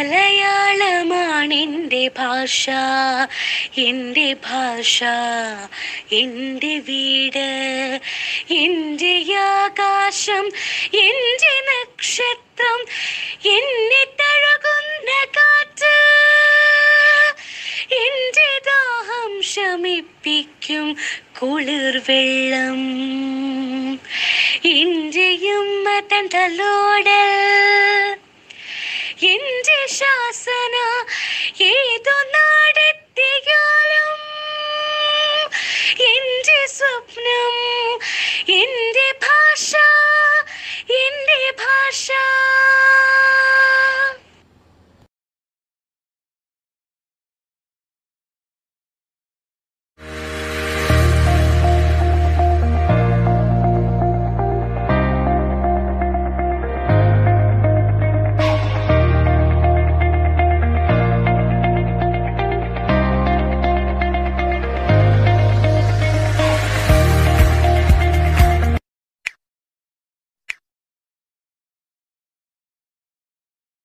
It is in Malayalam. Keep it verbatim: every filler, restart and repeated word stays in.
മലയാളമാണെൻ്റെ ഭാഷ, എൻ്റെ ഭാഷ, എൻ്റെ വീട്, എൻ്റെ ആകാശം, എൻ്റെ നക്ഷത്രം, എന്നെ തഴുകുന്ന കാറ്റ്, എൻ്റെ ദാഹം ശമിപ്പിക്കും കുളിർ വെള്ളം, എൻ്റെ ഉമ്മ തൻ തലോടൽ.